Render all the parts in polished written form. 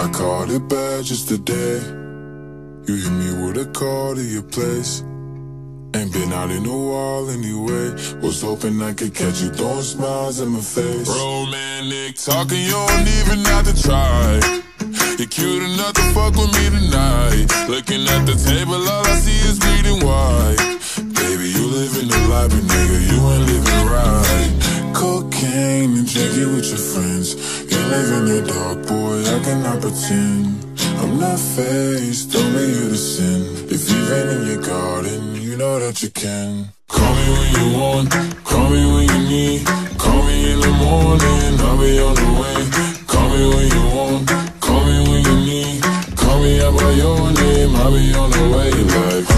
I caught it bad just today. You hit me with a call to your place. Ain't been out in a while anyway. Was hoping I could catch you throwing smiles in my face. Romantic talking, you don't even have to try. You're cute enough to fuck with me tonight. Looking at the table, all I see is bleeding white. Baby, you living the life, but nigga, you ain't living right. Cocaine and drinking with your friends. You live in the dark, boy, I cannot pretend. I'm not faced, only you to sin. If you've been in your garden, you know that you can. Call me when you want, call me when you need. Call me in the morning, I'll be on the way. Call me when you want, call me when you need. Call me out by your name, I'll be on the way. Like,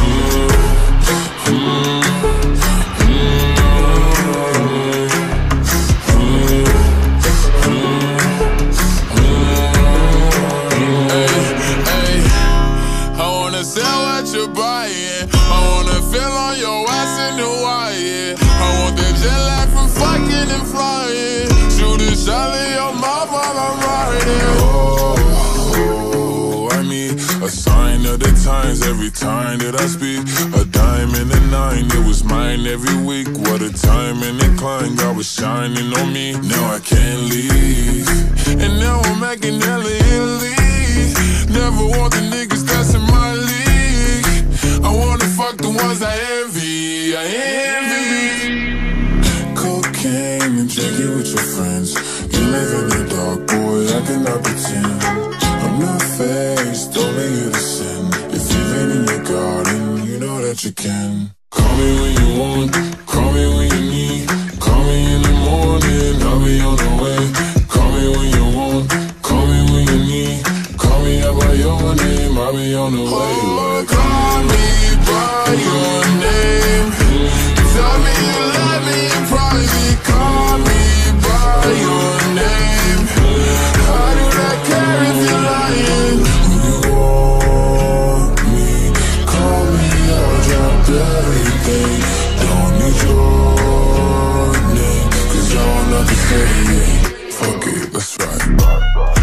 sell what you're buying. I wanna feel on your ass in Hawaii. I want the jet lag from fucking and flying. Shoot a shot in your mouth while I'm riding. Oh, I need a sign of the times every time that I speak. A dime and a nine, it was mine every week. What a time and incline, God was shining on me. Now I can't leave, and now I'm making hella Italy. Never want the niggas that's in my league. I wanna fuck the ones I envy. I envy. Cocaine and drinking with your friends. You live in the dark, boy, I cannot pretend. I'm not faced, only you to sin. If you've been in your garden, you know that you can. Call me when you want, call me when you need. Call me in the morning, I'll be on the way. Call me when you want, call me when you need. Call me out by your name, I'll be on the way. Like, call me by your name. Tell me you love me in private. Call me by your name. I do not care if you're lying. When you want me, call me, I'll drop everything. Don't need your name, 'cause I want nothing to say. Fuck it, that's right.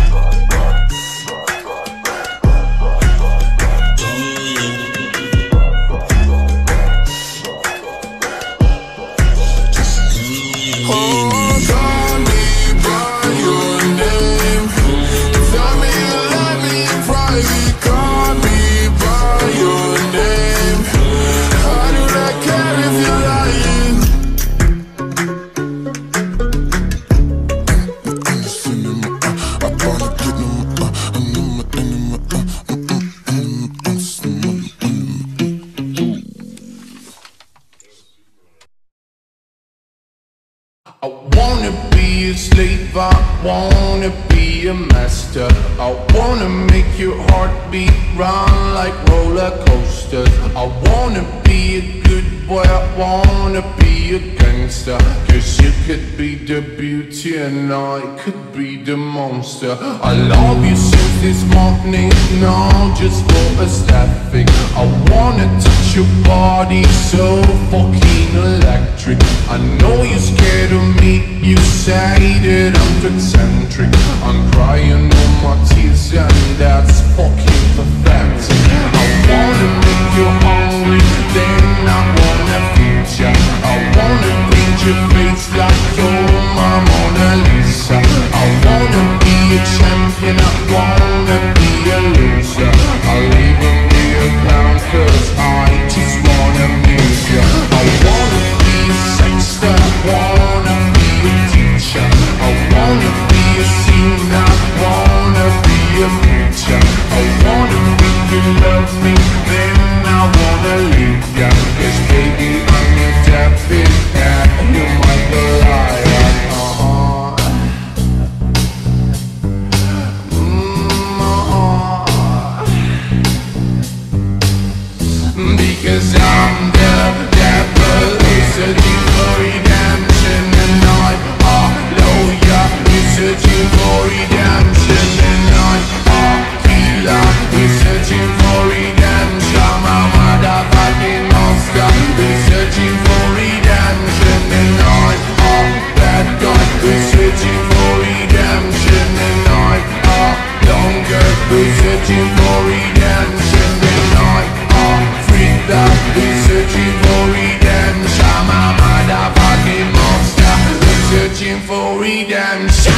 I wanna be a slave, I wanna be a master. I wanna make your heartbeat run like roller coasters. I wanna be a good boy, I wanna be a gangster. 'Cause you could be the beauty and I could be the monster. I love you since this morning, not just for aesthetic. I wanna touch your body so fucking electric. I know you're scared of me, you say that I'm too eccentric. I'm crying all my tears and that's fucking pathetic. I wanna make you hungry, then I wanna feed ya. I wanna paint your face like you're my Mona Lisa. I wanna be a champion, I wanna be a loser. I'll even be a clown 'cause I just wanna amuse ya. I wanna be a sexter, I wanna be a teacher. I wanna be a singer, I wanna be a preacher. I wanna make you love me, then I wanna leave ya. 'Cause baby, I'm your David cat, you're my Goliath. Because I'm the devil who's searching for redemption, and I'm a lawyer who's searching for redemption, and I'm a healer who's searching for redemption. we're searching for redemption. Tonight, our free love, we're searching for redemption. My motherfucking monster, we're searching for redemption.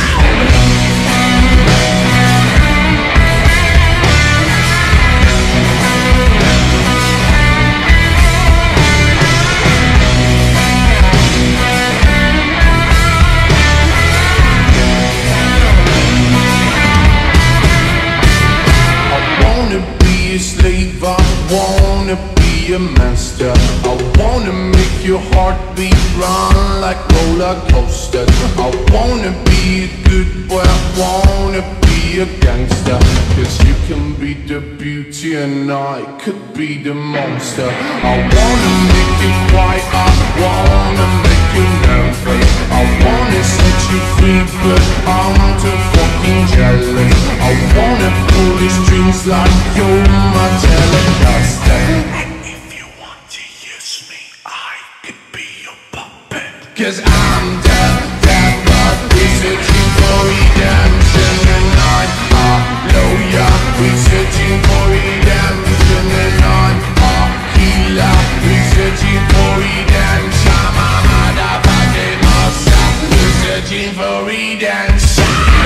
Slave, I wanna be a master. I wanna make your heartbeat run like roller coasters. I wanna be a good boy, I wanna be a gangster. Cause you can be the beauty and I could be the monster. I wanna make you quiet, I wanna make you nervous. I wanna set you free, but I'm too fucking jealous. I wanna pull the strings like you're my Telecaster. And if you want to use me, I could be your puppet. Cause I'm dead, but we're searching for redemption. And I'm a lawyer, we're searching for redemption. And I'm a healer, we're searching for redemption. My motherfucking monster, we're searching for redemption.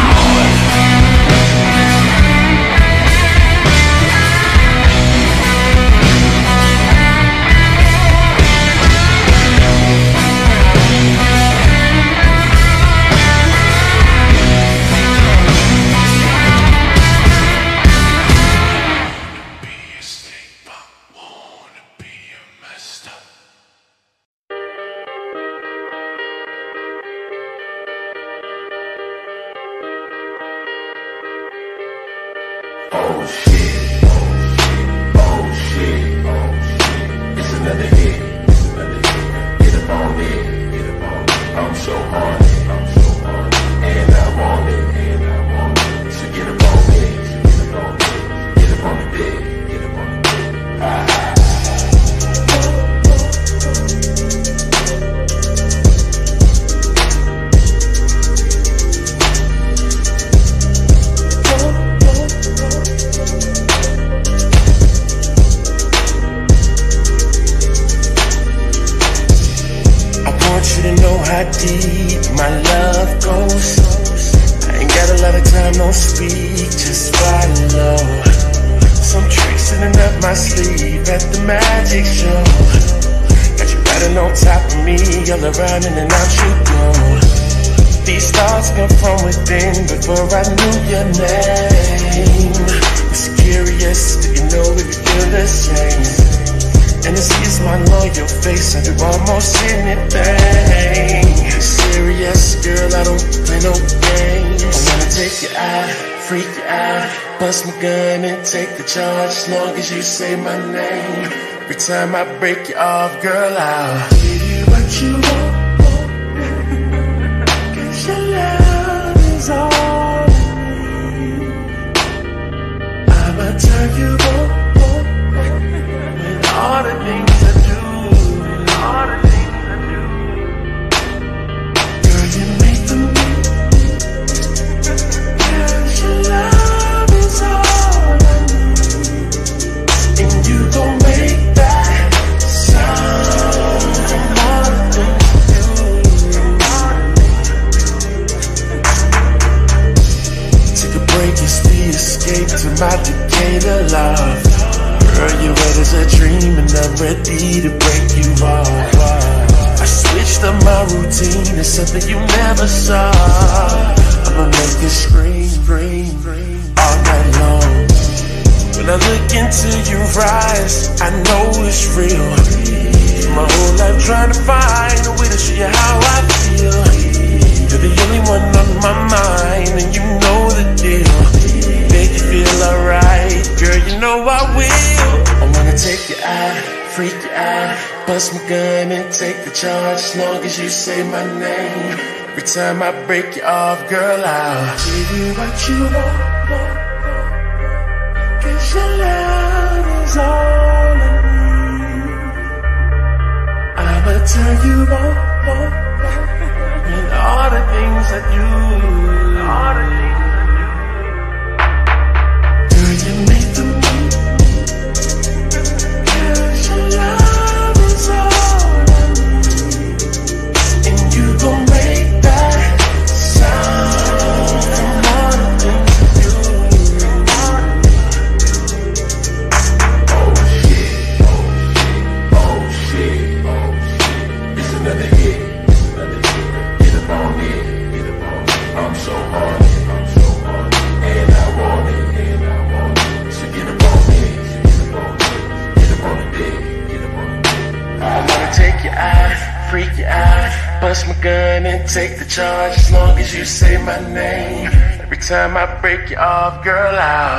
Oh shit, oh shit, it's another hit, get up on it, I'm so horny, and I want it, so get up on it, get up on the bed, how deep my love goes. I ain't got a lot of time, no speak, just follow. Some tricks sitting up my sleeve at the magic show. Got you riding on top of me, all around in and out you go. These thoughts come from within before I knew your name. It's curious, do you know if you feel the same? And it's easy, my loyal face, I do almost anything. Serious, girl, I don't play no games. I wanna take you out, freak you out, bust my gun and take the charge. As long as you say my name, every time I break you off, girl, I'll give you what you want. Cause your love is all I need. I'ma turn you on. All the things I do, all the things I do. Girl, you make them me. Cause your love is all I need. And you gon' make that sound from all the things you do. Take a break, it's the escape to my Decatur love. Girl, you're wet as a dream and I'm ready to break you off. I switched up my routine, it's something you never saw. I'ma make you scream all night long. When I look into your eyes, I know it's real. My whole life trying to find a way to show you how I feel. You're the only one on my mind and you know the deal. Make you feel alright, girl, you know I will. I wanna take you out, freak you out, bust my gun and take the charge. As long as you say my name, every time I break you off, girl, I'll give you what you want. Cause your love is all I need. I'ma turn you on, and all the things I do, all the things I do. take the charge as long as you say my name. Every time I break you off, girl,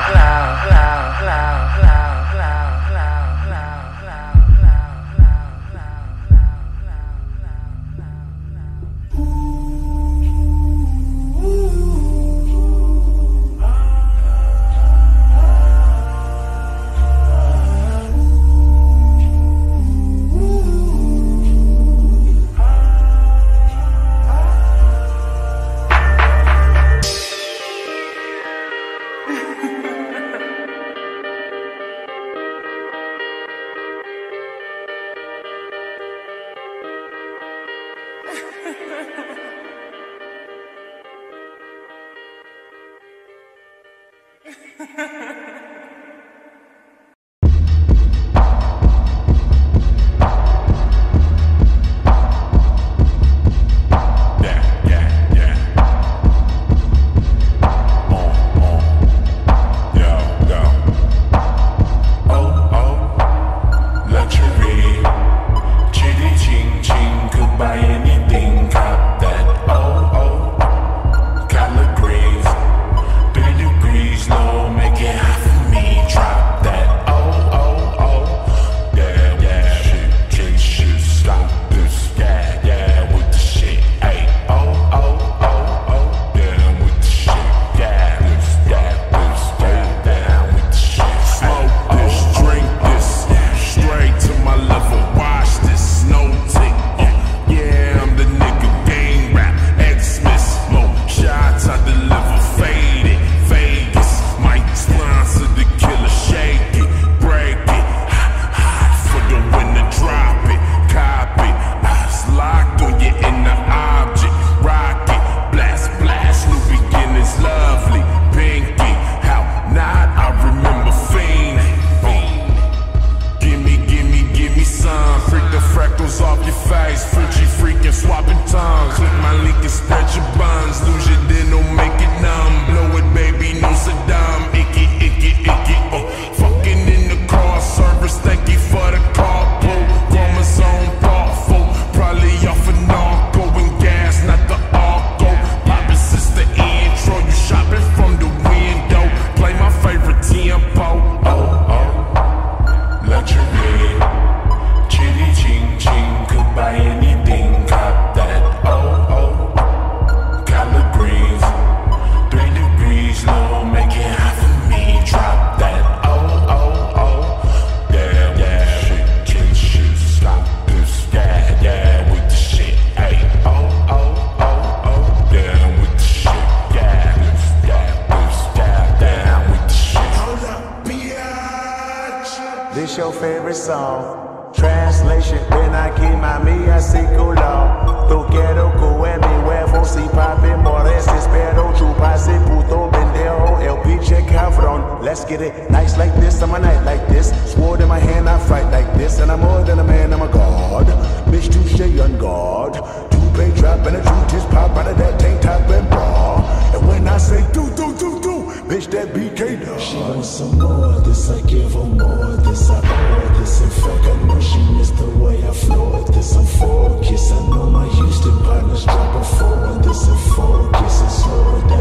This your favorite song. Translation, ven aquí mami, así culo. Tú quiero que mi huevo si papi mores. Espero chupase puto pendejo, el pinche cabrón. Let's get it nice like this, I'm a night like this. Sword in my hand, I fight like this. And I'm more than a man, I'm a god. Bitch, touche on guard. Two-pay drop and a truth just pop out of that tank top and bra. And when I say do, bitch, that BK dog. She wants some more of this, I give her more of this, I pour this. In fact, I know she missed the way I floored this. I'm focused, I know my Houston partners drop a 4 on this and focus and slow it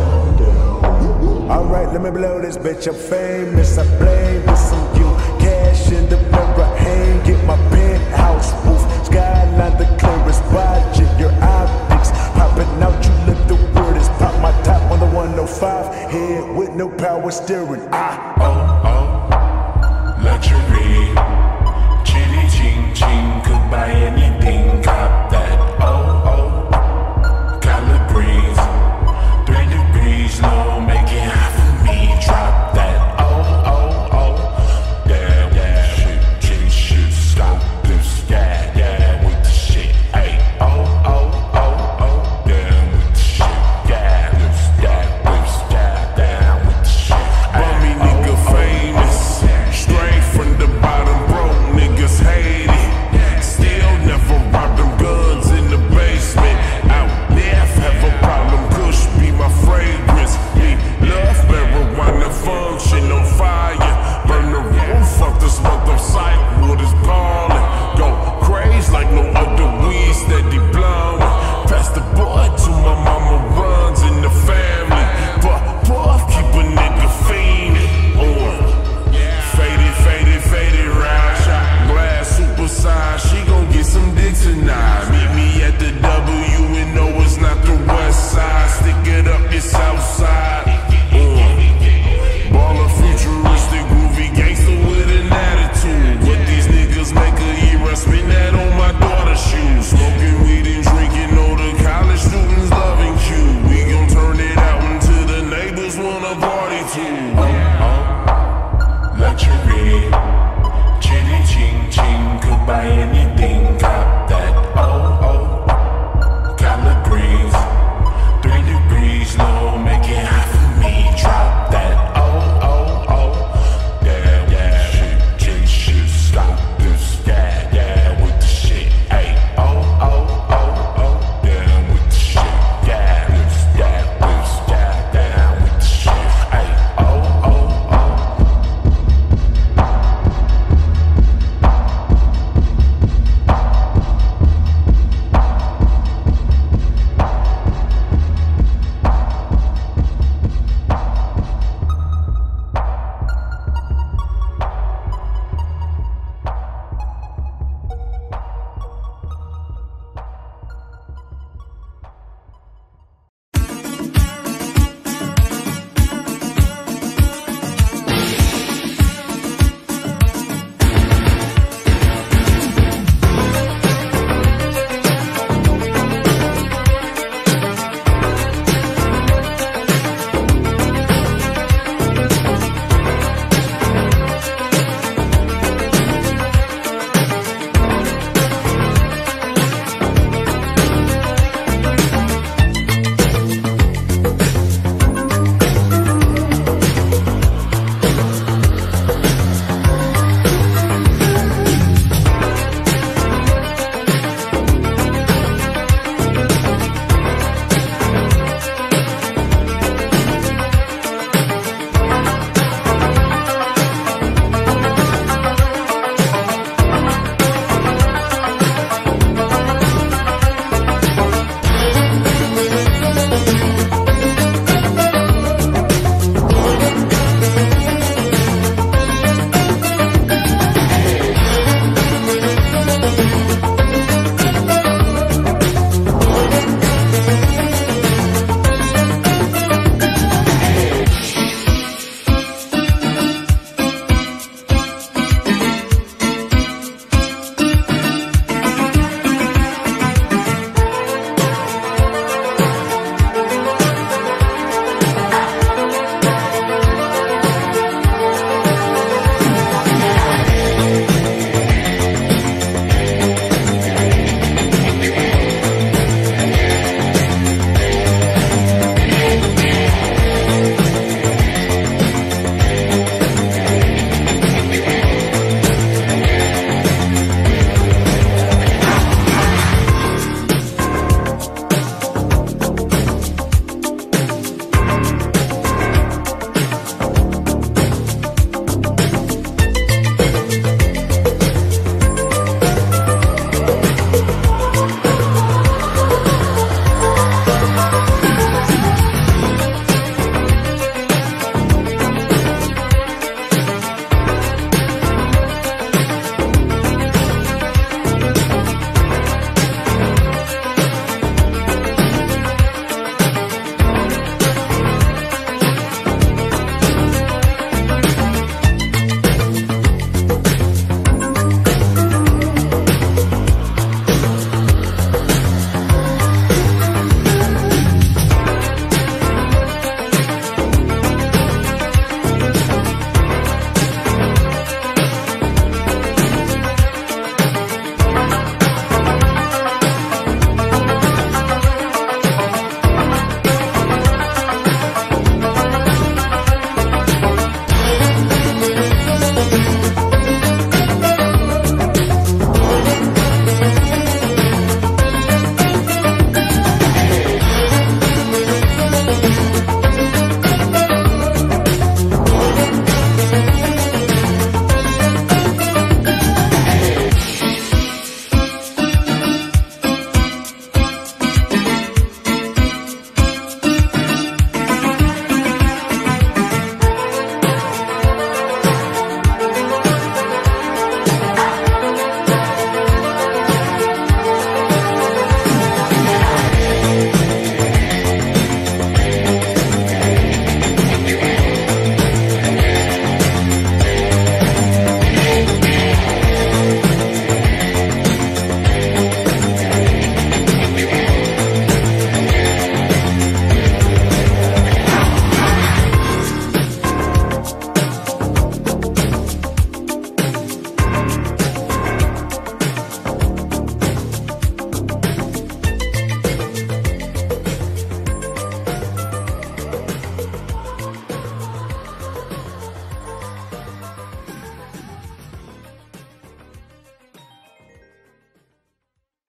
down. Alright, let me blow this bitch, I'm famous, I blame this on you. Cash in the mirror, hang, get my penthouse roof. Skyline the clearest, budget your optics. Popping out, you look the weirdest. Pop my top on the 105, head with no power steering. Luxury, chitty ching ching, could buy anything, cop that. Collard greens, 3 degrees low, make it hot for me, drop that. Damn, shit, stop this, yeah, with the shit, ayy, damn, with the shit, yeah, down with the shit. Bummy nigga famous, straight from the bottom, broke niggas hate it. Still never robbed them guns. luxury. Chitty ching ching, could buy anything. Got that collard greens. 3 degrees low, make it hot for me. Drop that yeah, shit, shit, stop this, yeah, with the shit, ayy, down with the shit, yeah, down with the shit, ayy,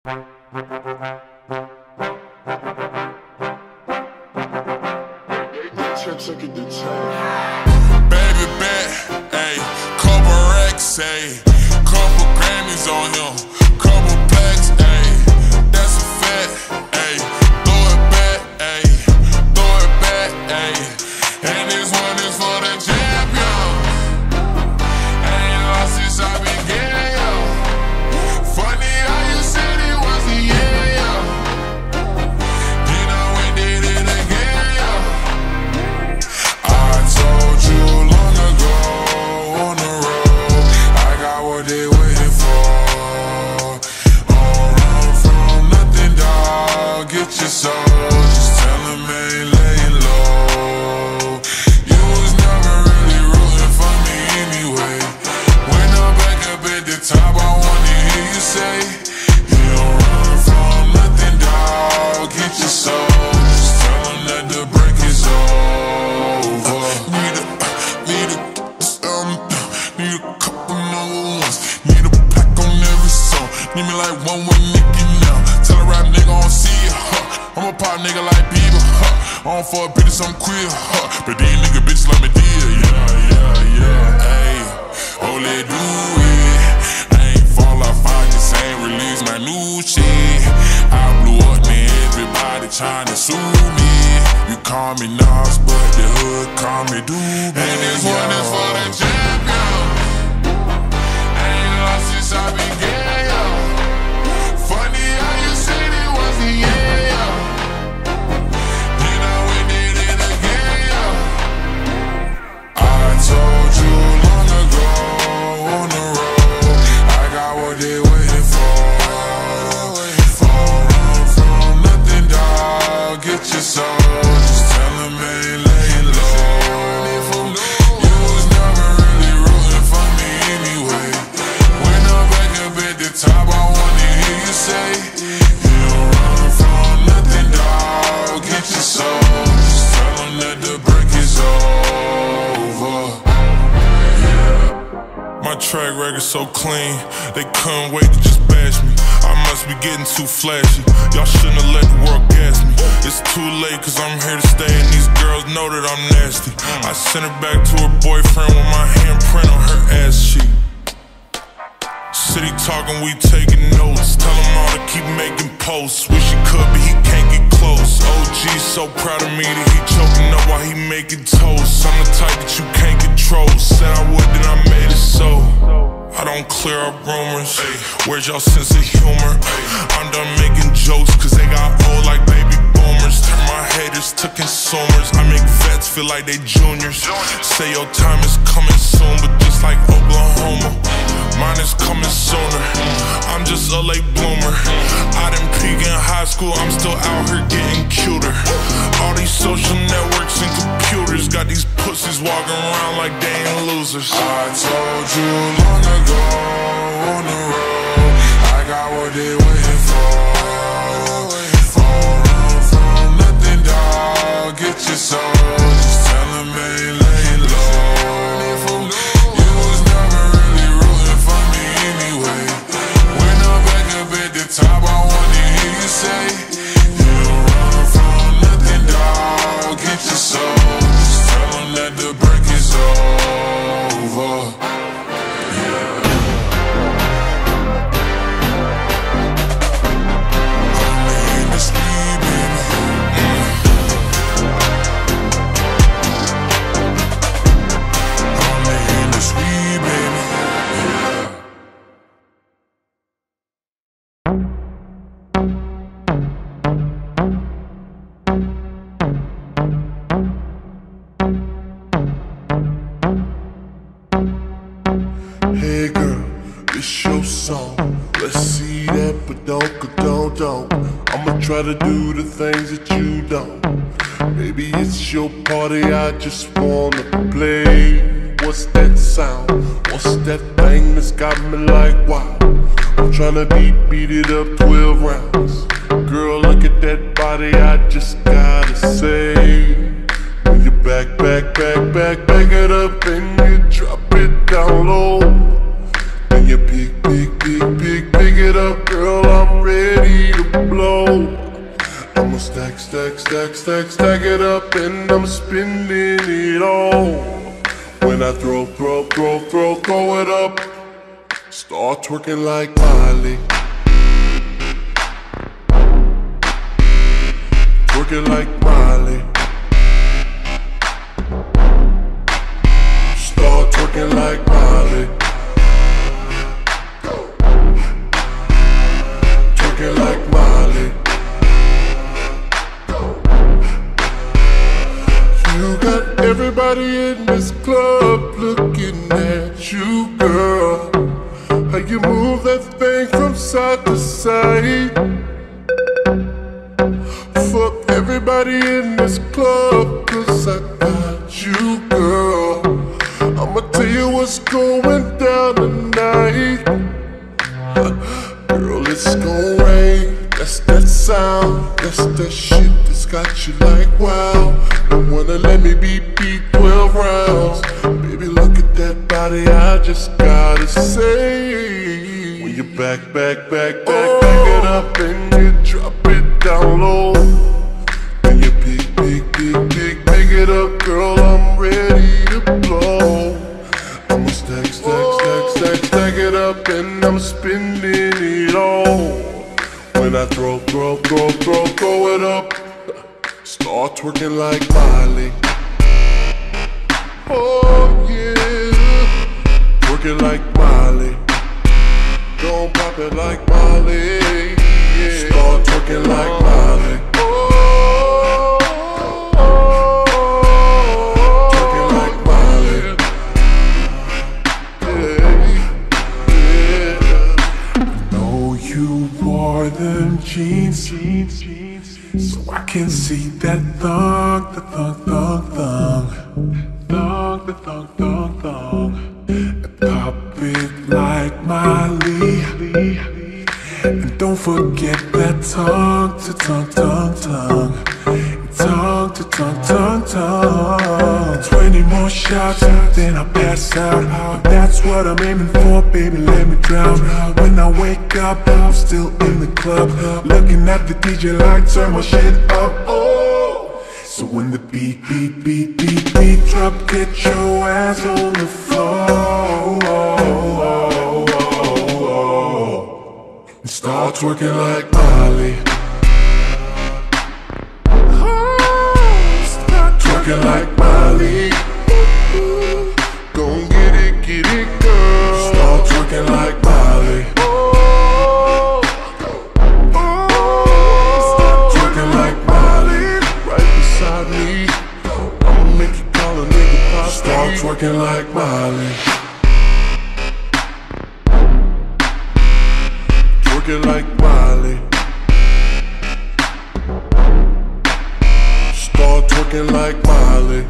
Baby bet, ayy, couple racks, ayy, couple Grammys on him, couple plaques, ayy, that's a fact, ayy, throw it back, ayy, throw it back, ayy, and this one is for the champion. Ain't lost since I began, yo. Funny how you said it was the year, yo. Then I went did it again, yo. I told you long ago on the road, I got what they waiting for. Don't run from nothing, dog. Get your soul. Just tell them ain't laying low. You was never really rooting for me anyway. When I'm back up at the top, I wanna hear you say, you don't run from nothing, dog. Get your soul. Just tell them that the break is over. Need a couple number ones. Need a pack on every song. Need me like one with Nicki now. Tell a rap nigga I don't see it, huh. I'm a pop nigga like Bieber, huh. I don't fuck bitches, I'm queer, huh. But these nigga bitches like me dear, yeah. Ayy, oh let do it. I ain't fall off, I just ain't release my new shit. I blew up, man, everybody tryna sue me. You call me Nas, but the hood call me Doobie. And this one is for the champion. Ain't lost since I began, yo. Funny how you said it was the year, yo. Then I went did it again, yo. I told you long ago on the road, I got what they waiting for. Don't run from nothing, dog. Get your soul. Just tell them ain't laying low. You was never really rooting for me anyway. When I'm back up at the top, I wanna hear you say, you don't run from nothing, dog. Get your soul. Just tell them that the break is over. My track record so clean, they couldn't wait to just bash me. I must be getting too flashy. Y'all shouldn't have let the world gas me. It's too late cause I'm here to stay and these girls know that I'm nasty. I sent her back to her boyfriend with my handprint on her ass cheek. City talking, we taking notes. Tell him all to keep making posts. Wish he could, but he can't get close. OG so proud of me that he choking up while he making toast. I'm the type that you can't control. Said I would, then I made it so. I don't clear up rumors. Where's y'all sense of humor? I'm done making jokes cause they got old like baby boomers. Turn my haters to consumers. I make vets feel like they juniors. Say your time is coming soon, but just like Oklahoma, mine is coming sooner. I'm just a late bloomer. I didn't peak in high school, I'm still out here getting cuter. All these social networks and computers got these pussies walking around like they ain't losers. I told you long ago on the road, I got what they waiting for. Don't run from nothing, dog. Get your soul. Just tell them ain't laying low. You was never really rooting for me anyway. When I'm back up at the top, I wanna hear you say, you don't run from nothing, dog. Get your soul. Just tell them that the break is over. Hey girl, it's your song. Let's see that, but don't. I'ma try to do the things that you don't. Maybe it's your party, I just wanna play. What's that sound? What's that thing that's got me like wow? I'm tryna beat it up 12 rounds. Girl, look at that body, I just gotta say. When you back it up and you drop it down low. Then you pick it up, girl, I'm ready. stack it up and I'm spending it all. When I throw it up, start twerking like Miley. Twerking like Miley. Start twerking like Miley. Twerking like Miley. You got everybody in this club looking at you, girl. How you move that thing from side to side. Fuck everybody in this club, cause I got you, girl. I'ma tell you what's going down tonight. Girl, it's gon' rain. That's that sound. That's that shit that's got you like wow. Don't wanna let me beat 12 rounds. Baby, look at that body, I just gotta say. When you back it up and you drop it down low. When you pick it up, girl, I'm ready to blow. I'ma stack it up and I'm spending it all. When I throw it up, start twerking like Miley. Oh yeah, twerking like Miley. Don't pop it like Miley. Yeah. Start twerking like Miley. Twerking like Miley. Yeah. Know you wore them jeans, so I can see that thong. And pop it like Miley. And don't forget that tongue to tongue. 20 more shots, then I pass out. That's what I'm aiming for, baby, let me drown. When I wake up, I'm still in the club, looking at the DJ like turn my shit up. Oh, so when the beat drop, get your ass on the floor. And start twerking like Miley. Start twerking like Miley. Gon' get it, girl. Start twerking like Miley. Start twerking like Miley. Right beside me, I'ma make you call a nigga pop. Start twerking like Miley. Twerking like Miley. Start twerking like Miley.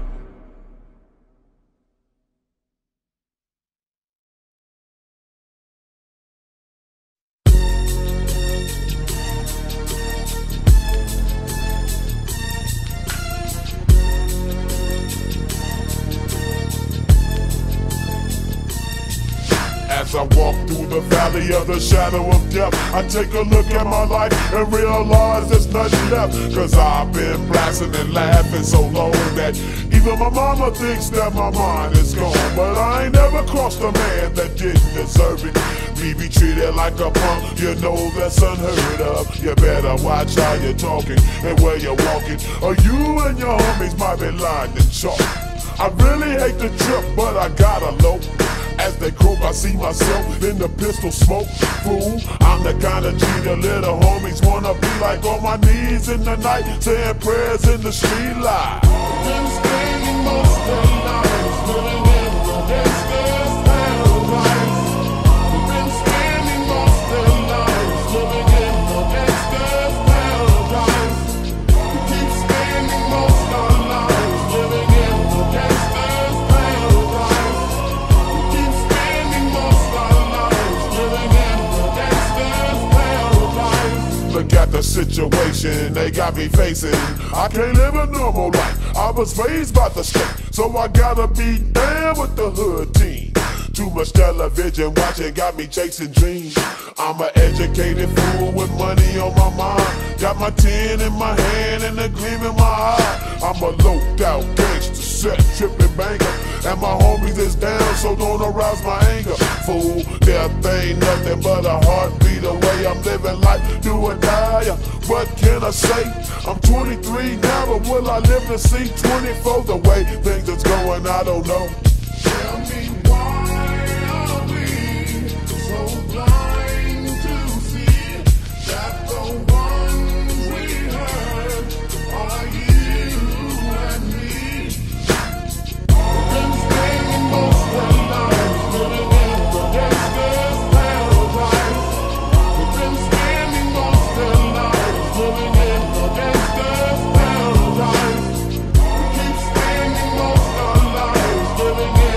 As I walk through the valley of the shadow of death, I take a look at my life and realize there's nothing left. Cause I've been blasting and laughing so long that even my mama thinks that my mind is gone. But I ain't never crossed a man that didn't deserve it. Me be treated like a punk, you know that's unheard of. You better watch how you're talking and where you're walking, or you and your homies might be lined in chalk. I really hate the trip, but I gotta low. As they croak, I see myself in the pistol smoke. Fool, I'm the kind of G the little homies wanna be like, on my knees in the night, saying prayers in the street light. Been spending most of their lives living in the gangster's paradise. Been spending most of their lives living in the gangster's paradise. We keep spending most of our lives living in the gangster's paradise. Look at the situation they got me facing. I can't live a normal life. I was raised by the street, so I gotta be down with the hood team. Too much television watching got me chasing dreams. I'm an educated fool with money on my mind. Got my 10 in my hand and a gleam in my eye. I'm a loped out gangster, set tripping banker. And my homies is down, so don't arouse my anger. Fool, death ain't nothing but a heartbeat away. I'm living life, do or die. What can I say? I'm 23 now, but will I live to see 24? The way things is going, I don't know. Tell me why are we so blind to see that the ones we hurt are you and me? We've been spending most of our lives living in the gangster's paradise. We've been spending most of our lives living in the gangster's paradise. We keep spending most of our lives living in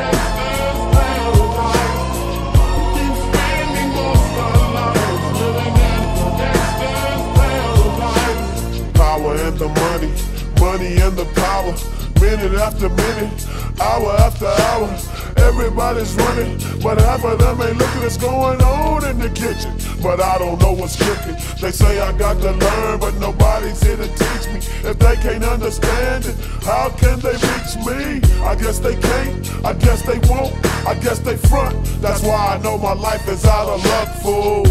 the money and the power. Minute after minute, hour after hour, everybody's running, but half of them ain't looking what's going on in the kitchen. But I don't know what's cooking. They say I got to learn, but nobody's here to teach me. If they can't understand it, how can they reach me? I guess they can't, I guess they won't, I guess they front. That's why I know my life is out of luck, fool.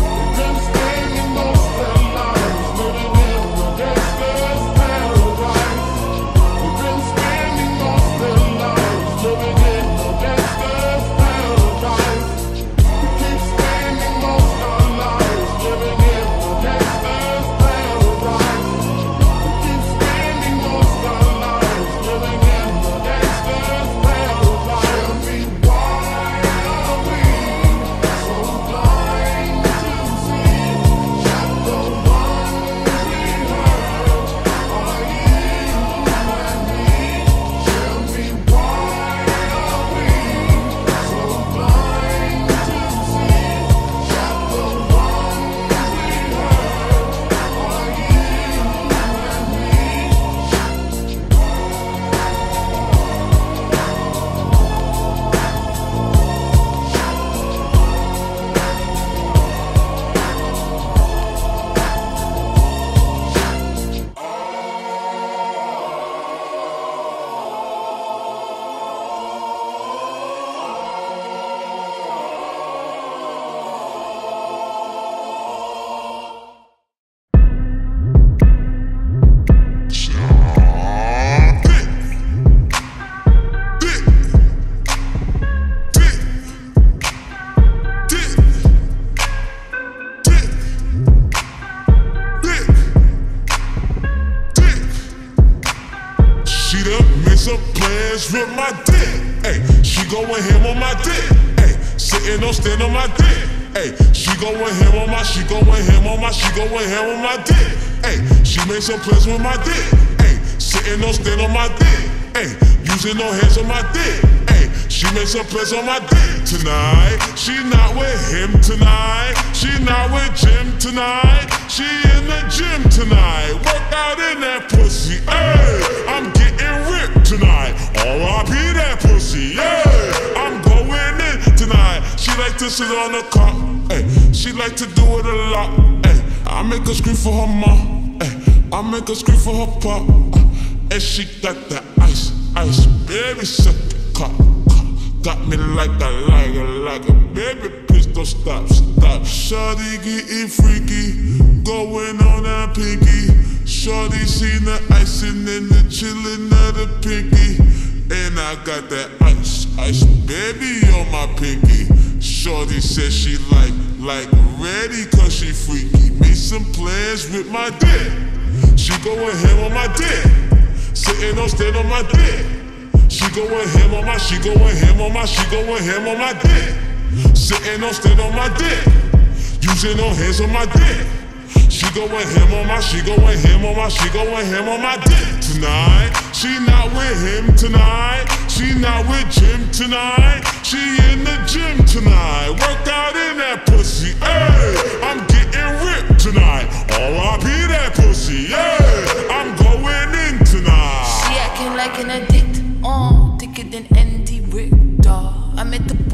With my dick, ayy, she goin' ham on my dick, ayy, sitting on stand on my dick, ayy, she goin' ham on my, she goin' ham on my, she goin' ham on my dick, ayy, she made some plans with my dick, ayy, sitting on stand on my dick, ayy, using no hands on my dick, ayy, she made some plans on my dick tonight. She not with him tonight, she not with Jim tonight, she in the gym tonight, work out in that pussy, ayy, I'm getting ripped tonight. R.I.P. that pussy, yeah. I'm going in tonight. She like to sit on the cot, ayy. She like to do it a lot, ayy. I make her scream for her mom, ayy. I make her scream for her pop, and she got that ice, baby, suck the cock. Got me like a baby, please don't stop. Shawty getting freaky, going on that pinky. Shawty seen the icing and the chillin' of the pinky. And I got that ice, baby on my pinky. Shorty said she like ready cause she freaky. Made some plans with my dick. She goin' ham on my dick. Sitting on stand on my dick. She goin' ham on my, she goin' ham on my, she goin' ham on my dick. Sitting on stand on my dick. Using no hands on my dick. She goin' ham on my, she goin' ham on my, she goin' ham on my dick tonight. She not with him tonight, she not with Jim tonight. She in the gym tonight, work out in that pussy, ayy. I'm getting ripped tonight, R.I.P. that pussy, yeah. I'm going in tonight. She acting like an addict, thicker than Andy Richter. I met the boy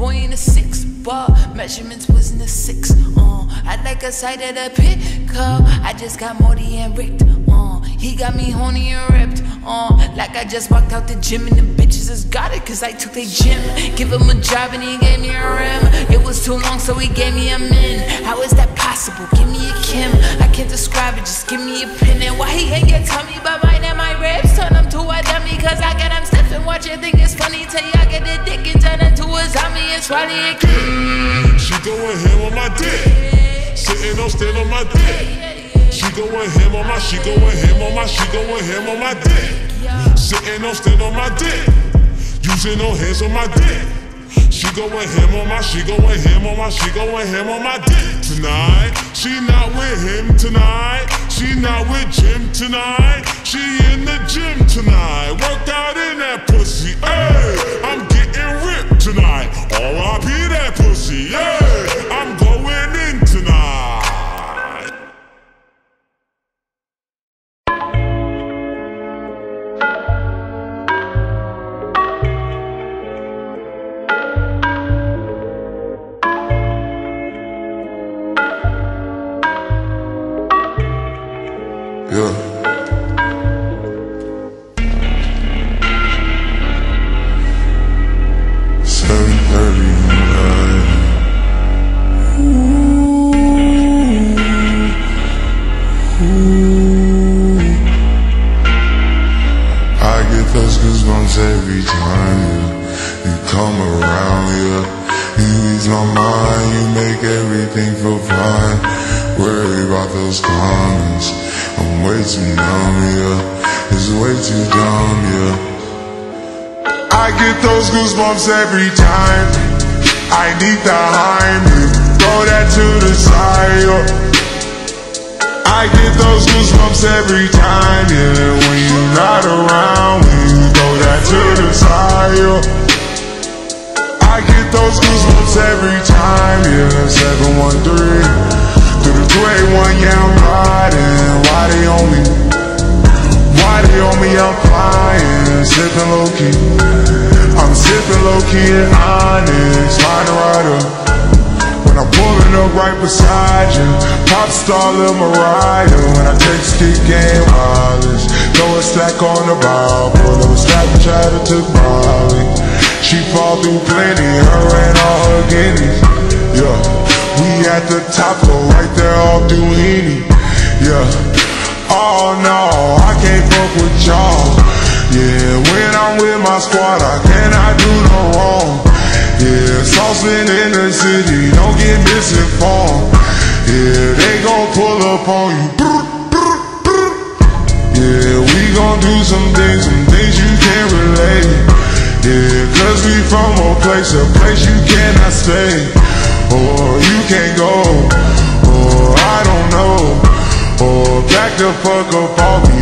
1.6, but measurements was in the 6. I like a sight of the pickup. I just got Morty and ripped. He got me horny and ripped. Like I just walked out the gym and the bitches just got it, cause I took their gym. Give him a job and he gave me a rim. It was too long, so he gave me a min. How is that possible? Give me a Kim. I can't describe it, just give me a pin. And why he ain't get tummy but mine and my ribs? Turn him to a dummy, cause I get him stiff and watch it. Think it's funny till y'all get the dick and turn into a zombie and swallow it. She going ham on my dick, sitting on still on my dick. She going ham on my, she going ham on my, she going ham on my dick. Sitting on still on my dick, using no hands on my dick. She going ham on my, she going ham on my, she going ham on my dick tonight. She not with him tonight, she not with Jim tonight. She in the gym tonight, worked out in that pussy. Hey, I'm getting ripped tonight. R.I.P. that pussy. Hey, I'm going in tonight. Yeah. 7:30. I get those goosebumps every time you come around, yeah. You ease my mind, you make everything feel fine. Worry about those comments, I'm way too numb, yeah. It's way too dumb, yeah. I get those goosebumps every time I need the Heimlich, throw that to the side, yeah. I get those goosebumps every time, yeah. When you're not around, when you throw that to the side, yeah. I get those goosebumps every time, yeah. 713 through the 281, yeah, I'm riding. Why they on me? Why they on me? I'm flying, sipping low key. I'm sipping low key and honest, riding right up. When I'm pulling up right beside you, pop star Lil Mariah. When I take stick game wireless, throw a stack on the bow, pull up a stack and try to took Molly. She fall through plenty, her and all her guineas, yeah. We at the top, go right there off Duini, yeah. Oh no, I can't fuck with y'all, yeah. When I'm with my squad, I cannot do no wrong, yeah. Saucing in the city, don't get misinformed, yeah. They gon' pull up on you, yeah. We gon' do some things you can't relate, yeah. Cause we from a place you cannot stay. Or you can't go, or I don't know, or back the fuck up on me.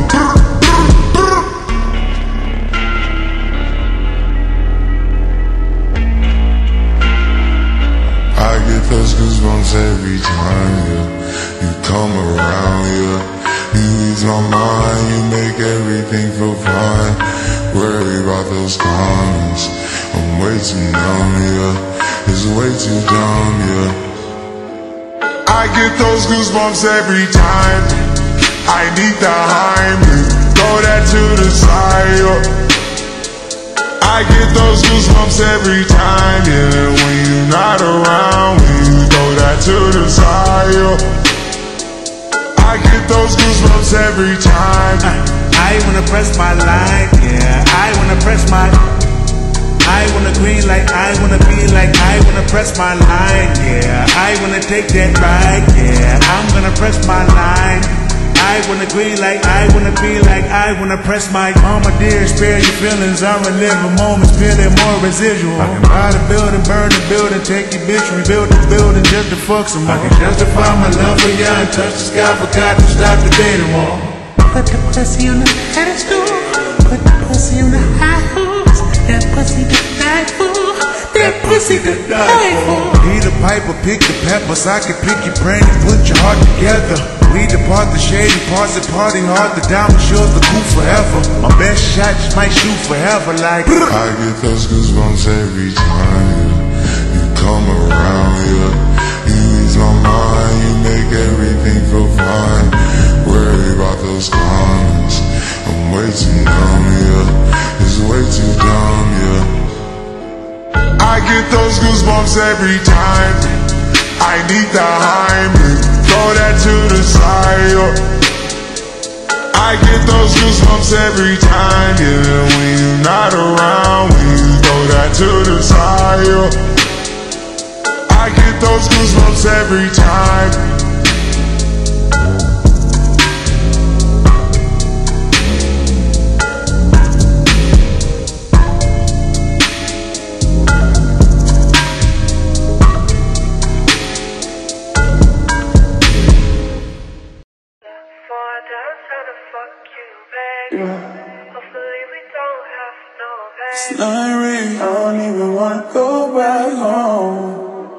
I get those goosebumps every time, yeah. You come around, yeah. You ease my mind, you make everything feel fine. Worry about those comments, I'm way too numb, yeah. It's way too dumb, yeah. I get those goosebumps every time I need the Heimlich, throw that to the side, yeah. I get those goosebumps every time, yeah. When you're not around, when you throw that to the side, yeah. I get those goosebumps every time. I wanna press my line, yeah. I wanna press my, I wanna green like I wanna be like I wanna press my line, yeah. I wanna take that ride, yeah. I'm gonna press my line. I wanna green like I wanna be like I wanna press my mama dear, spare your feelings. I relive a moment, feeling more residual. I can buy the building, burn the building, take your bitch, rebuild the building just to fuck some more. I can justify my love for you and touch the sky, forgot to stop the dating wall. Put the pussy on the pedestal, put the pussy on the high horse. That pussy to die for, that pussy to die for. Need a pipe or pick the peppers, I can pick your brain and put your heart together. We depart the shady parts that party hard, the diamond shows the cool forever. My best shot just might shoot forever like I get those goosebumps every time you those goosebumps every time I need the Heimlich, throw that to the side. I get those goosebumps every time, yeah, when you're not around, when you throw that to the side. I get those goosebumps every time. It's not real, I don't even wanna go back home.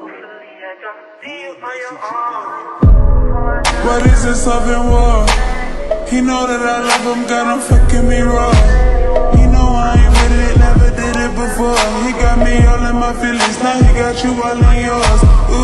What is this love and war? He know that I love him, got him fucking me raw. He know I ain't with it, never did it before. He got me all in my feelings, now he got you all in yours.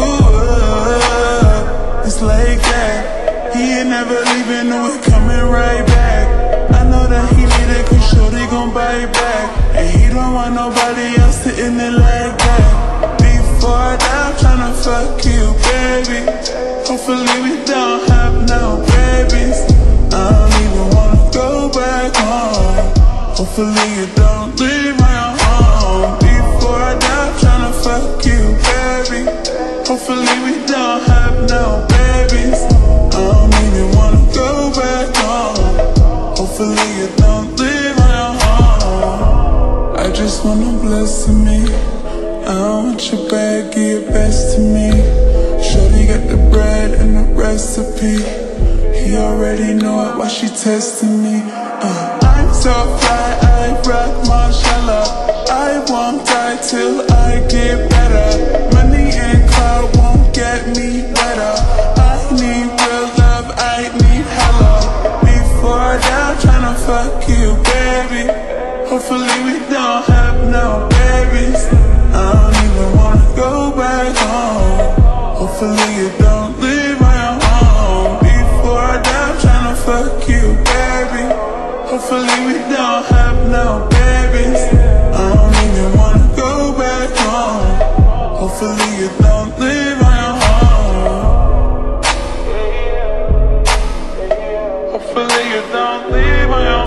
Ooh, it's like that. He ain't never leaving, no, he coming right back. I know that he need it, cause shorty gon' buy it back. And he don't want nobody else to end it like that. Before I die, I'm tryna fuck you, baby. Hopefully we don't have no babies. I don't even wanna go back home. Hopefully you don't leave my home. Before I die, I'm tryna fuck you, baby. Hopefully we don't have no babies. I don't even wanna go back home. Hopefully you don't leave my home. I just want a blessing me. I don't want your bag, give your best to me. Shorty got the bread and the recipe. He already know it, why she testing me. I'm so fly, I rock mashallah. I won't die till I get better. Money and clout won't get me better. I need real love, I need hella. Before I die, I'm tryna fuck you, baby. Hopefully we don't have no babies. I don't even wanna go back home. Hopefully you don't leave my home. Before I die, I'm tryna fuck you, baby. Hopefully we don't have no babies. I don't even wanna go back home. Hopefully you don't leave my home. Hopefully you don't leave my home.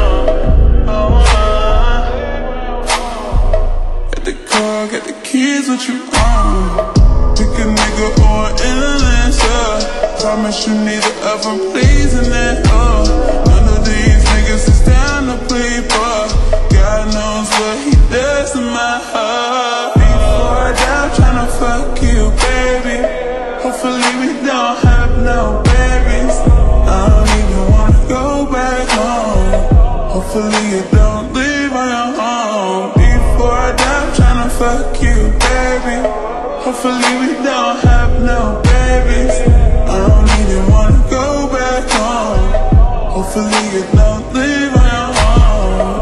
At the car, got the keys, what you on? Pick a nigga or an influencer. Promise you neither of them pleasing that, none of these niggas is down to play, but God knows what he does to my heart. Before I die, I'm tryna fuck you, baby. Hopefully we don't have no babies. I don't even wanna go back home. Hopefully you don't leave my home. Before I die, I'm tryna fuck you, baby. Hopefully we don't have no babies. I don't even wanna go back home. Hopefully you don't leave my home.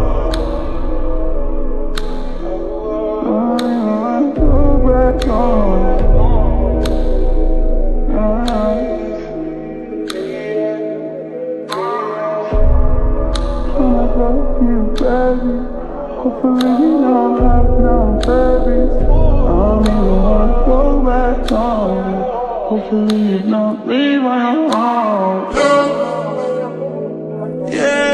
I don't wanna go back home. I'ma fuck you, baby. Hopefully we don't have no babies. I don't even wanna go back home. Hopefully you don't leave my home. Yeah,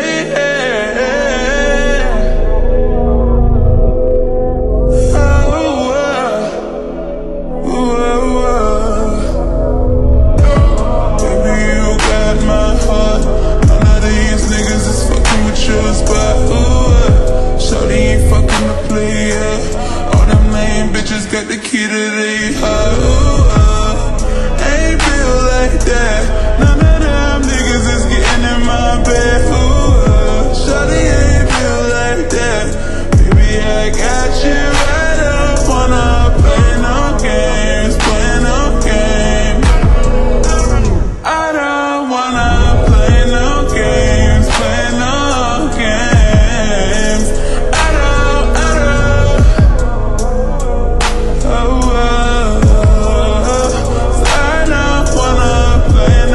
baby, you got my heart. None of these niggas is fucking with yours, but shorty ain't fucking the player. All them lame bitches got the key to their heart. Ain't feel like that. None of them niggas is getting in my bed. Shorty ain't feel like that. Baby, I got you. I don't wanna play no games, play no games. I don't wanna play no games, play no games. I don't wanna play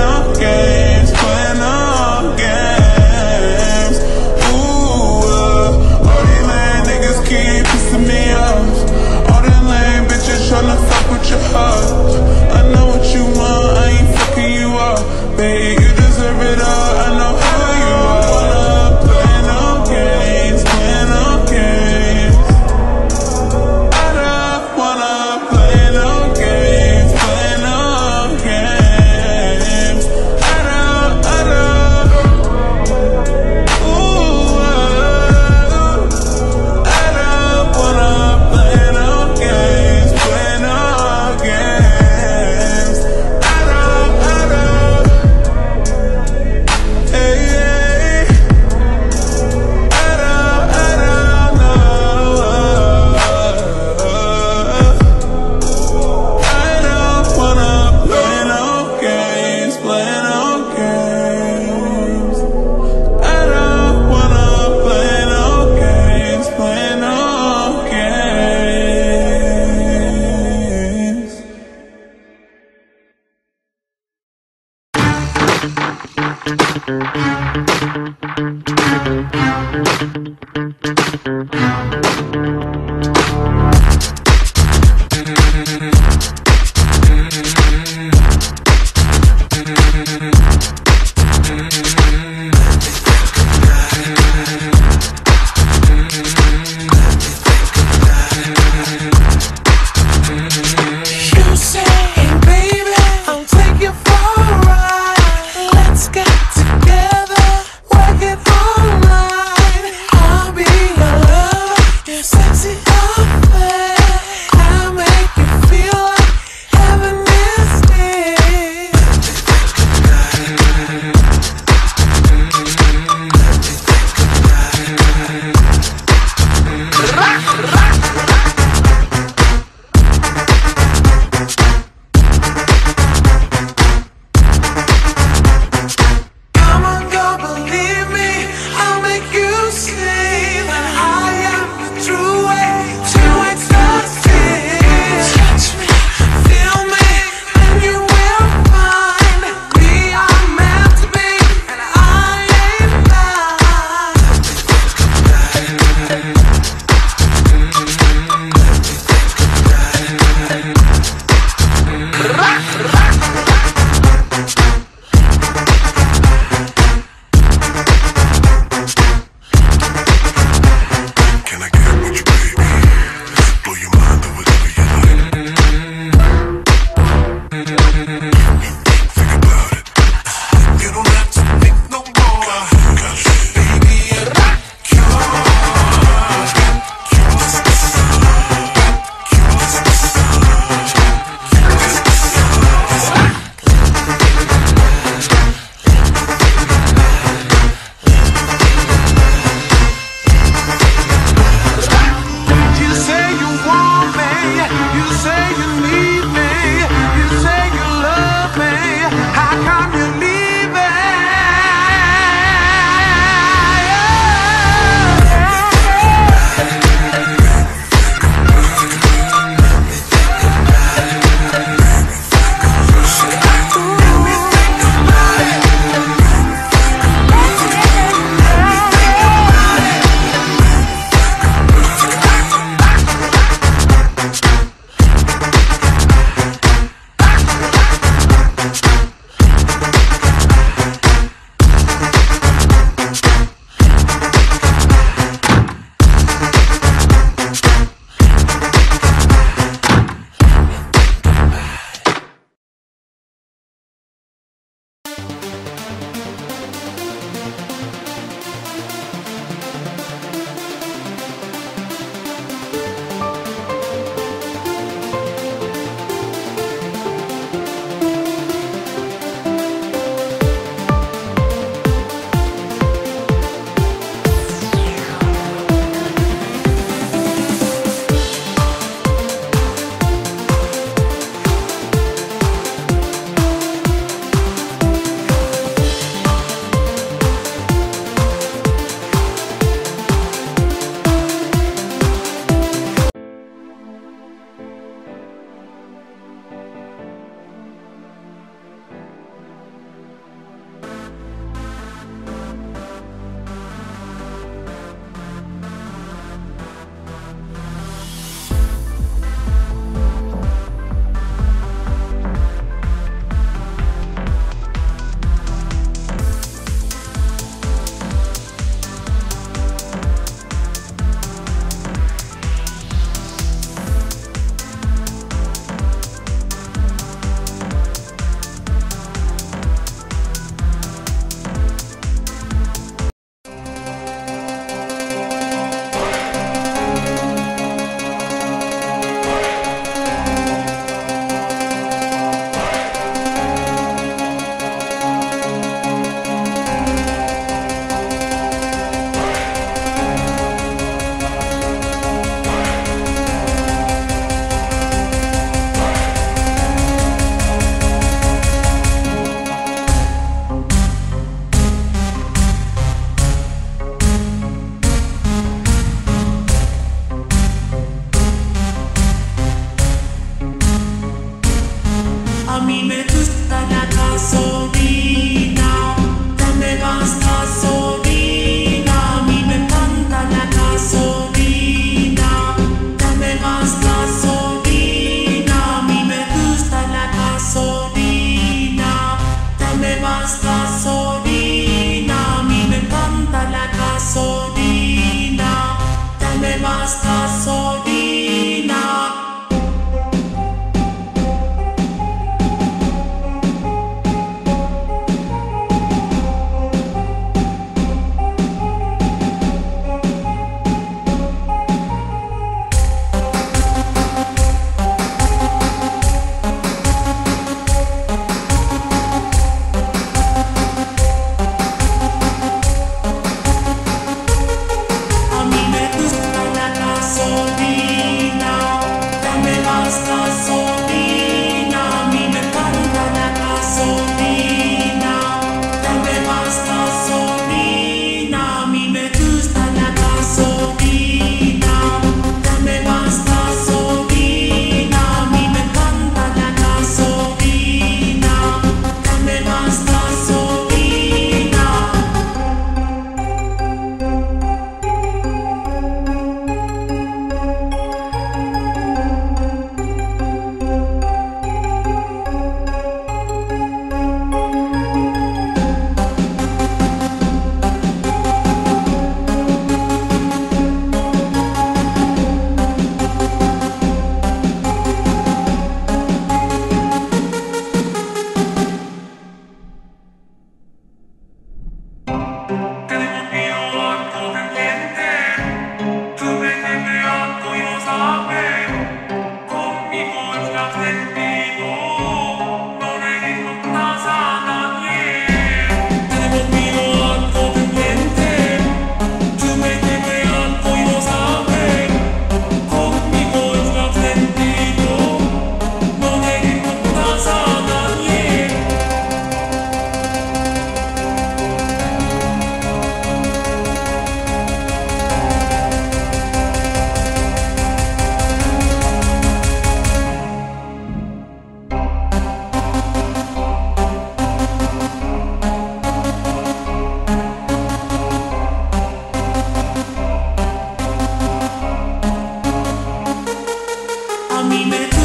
A mí me